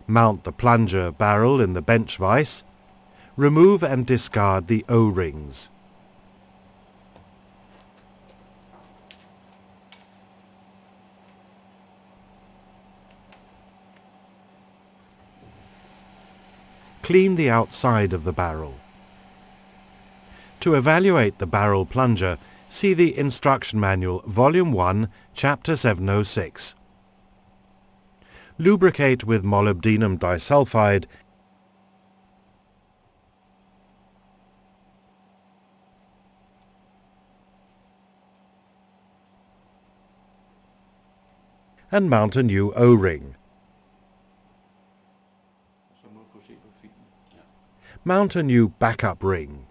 Mount the plunger barrel in the bench vise. Remove and discard the O-rings. Clean the outside of the barrel. To evaluate the barrel plunger, see the Instruction Manual, Volume 1, Chapter 706. Lubricate with molybdenum disulfide and mount a new O-ring. Mount a new backup ring.